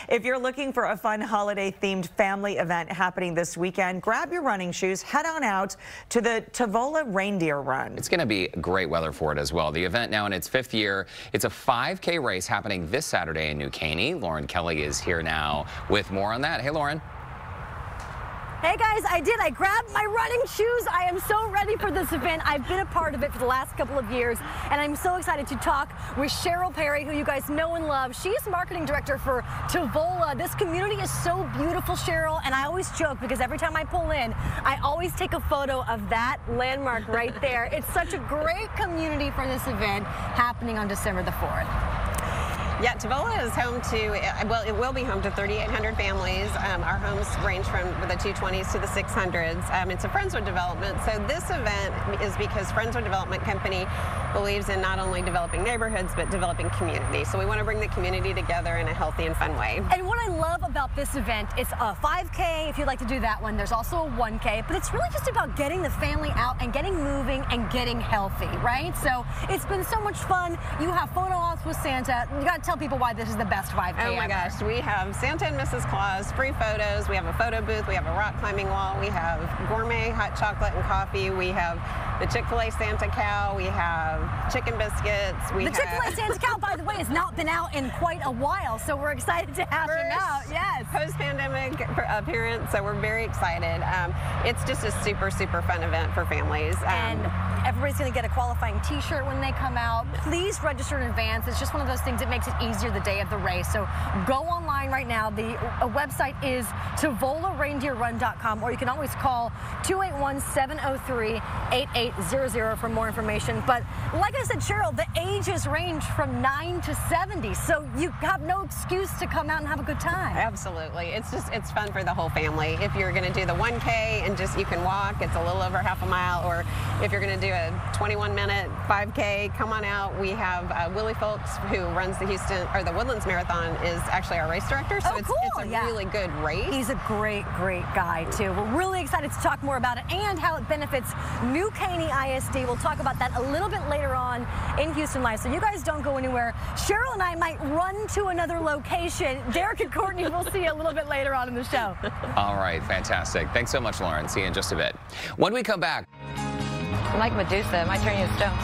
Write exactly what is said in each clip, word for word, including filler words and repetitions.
If you're looking for a fun holiday-themed family event happening this weekend, grab your running shoes, head on out to the Tavola Reindeer Run. It's going to be great weather for it as well. The event now in its fifth year. It's a five K race happening this Saturday in New Caney. Lauren Kelly is here now with more on that. Hey, Lauren. Hey guys, I did. I grabbed my running shoes. I am so ready for this event. I've been a part of it for the last couple of years, and I'm so excited to talk with Cheryl Perry, who you guys know and love. She's marketing director for Tavola. This community is so beautiful, Cheryl, and I always joke because every time I pull in, I always take a photo of that landmark right there. It's such a great community for this event happening on December the fourth. Yeah, Tavola is home to, well, it will be home to thirty-eight hundred families. Um, our homes range from the two twenties to the six hundreds. Um, it's a Friendswood development, so this event is because Friendswood Development Company believes in not only developing neighborhoods, but developing community. So we want to bring the community together in a healthy and fun way. And what I love about this event, it's a five K if you'd like to do that one. There's also a one K, but it's really just about getting the family out and getting moving and getting healthy, right? So it's been so much fun. You have photo ops with Santa. You got to tell people why this is the best five K Oh my ever. gosh, we have Santa and Missus Claus, free photos, we have a photo booth, we have a rock climbing wall, we have gourmet hot chocolate and coffee, we have the Chick-fil-A Santa Cow, we have chicken biscuits. We the have... Chick-fil-A Santa Cow, by the way, has not been out in quite a while, so we're excited to have him out. Yes. Post-pandemic appearance, so we're very excited. Um, it's just a super, super fun event for families. Um, and everybody's going to get a qualifying T-shirt when they come out. Please register in advance. It's just one of those things that makes it easier the day of the race. So go online right now. The uh, website is Tavola Reindeer Run dot com, or you can always call two eight one, seven oh three, eight eight zero zero for more information. But like I said, Cheryl, the ages range from nine to seventy, so you have no excuse to come out and have a good time. Absolutely. It's just, it's fun for the whole family. If you're going to do the one K and just, you can walk, it's a little over half a mile, or if you're going to do a twenty-one minute five K, come on out. We have uh, Willie Folks, who runs the Houston, or the Woodlands Marathon, is actually our race director, so oh, it's, cool. it's a yeah. really good race. He's a great, great guy, too. We're really excited to talk more about it and how it benefits New Caney I S D. We'll talk about that a little bit later on in Houston Live, so you guys don't go anywhere. Cheryl and I might run to another location. Derek and Courtney will see you a little bit later on in the show. All right, fantastic. Thanks so much, Lauren. See you in just a bit. When we come back. Like Medusa, it might turn you to stone.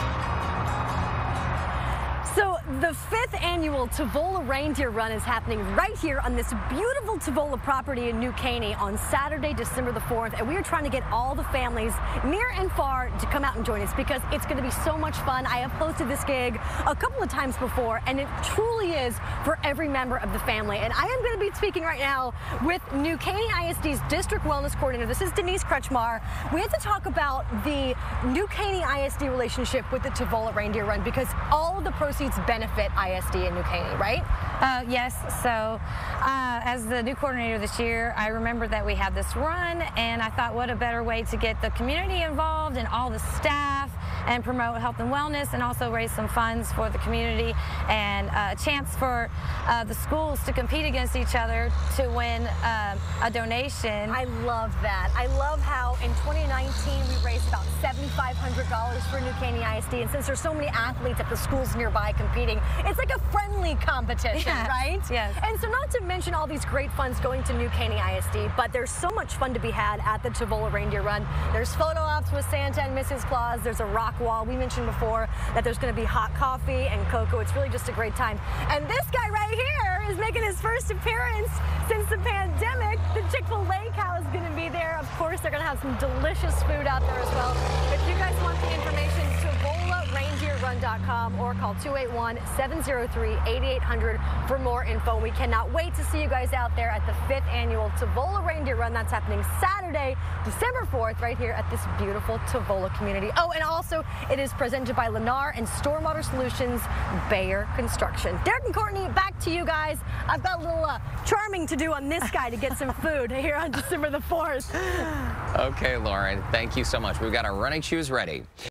So the fifth annual Tavola Reindeer Run is happening right here on this beautiful Tavola property in New Caney on Saturday, December the fourth, and we are trying to get all the families near and far to come out and join us because it's going to be so much fun. I have hosted this gig a couple of times before, and it truly is for every member of the family. And I am going to be speaking right now with New Caney I S D's District Wellness Coordinator. This is Denise Kretschmar. We have to talk about the New Caney I S D relationship with the Tavola Reindeer Run because all of the proceeds benefit I S D in New Caney, right? Uh, yes. So uh, as the new coordinator this year, I remembered that we had this run, and I thought, what a better way to get the community involved and all the staff and promote health and wellness and also raise some funds for the community and uh, a chance for uh, the schools to compete against each other to win uh, a donation. I love that. I love how in twenty nineteen we raised about seventy-five hundred dollars for New Caney I S D, and since there's so many athletes at the schools nearby competing, it's like a friendly competition, yes. right? Yes. And so not to mention all these great funds going to New Caney I S D, but there's so much fun to be had at the Tavola Reindeer Run. There's photo ops with Santa and Missus Claus. There's a rock wall. We mentioned before that there's going to be hot coffee and cocoa. It's really just a great time. And this guy right here is making his first appearance since the pandemic. The Chick-fil-A cow is going to be there. Of course, they're going to have some delicious food out there as well. If you guys want the information, Tavola Reindeer Run dot com or call two eight one, seven oh three, eight eight hundred for more info. We cannot wait to see you guys out there at the fifth annual Tavola Reindeer Run. That's happening Saturday, December fourth, right here at this beautiful Tavola community. Oh, and also it is presented by Lennar and Stormwater Solutions Bayer Construction. Derek and Courtney, back to you guys. I've got a little uh, charming to do on this guy to get some food here on December the fourth. Okay, Lauren, thank you so much. We've got our running shoes ready.